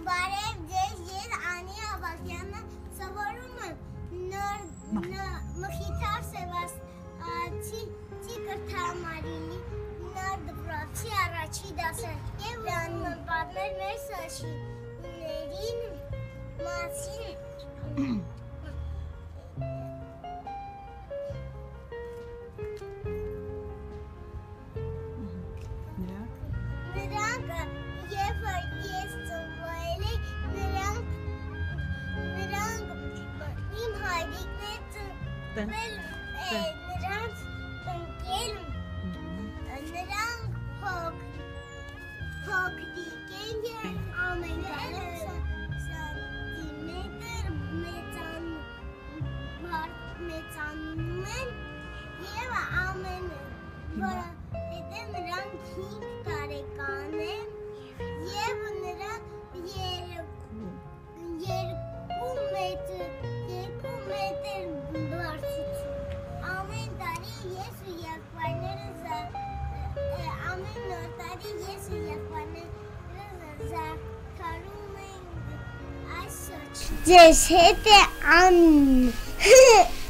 Բարև ձեզ, ես Անի Ավագյանը սովորում եմ Մխիթար Սևաստացի Կրթամարինի նոր դպրոցի առաջի դասը և պատմել մեր սաշիներին մասին Նրանք երբ ես ծնվել էի, նրանք իմ հայրիկն է ծնվել, նրանց ընկել, նրանք փոքրիկ են և ամեն սանտիմետր մեծանում են և ամեն որովհետև նրանք 5 տարեկան են և նրանք 2 մետր բարձրություն։ Ամեն տարի ես ու եղբայրներս զարդարում ենք այս սոճի։ Ձեզ հետ է Ան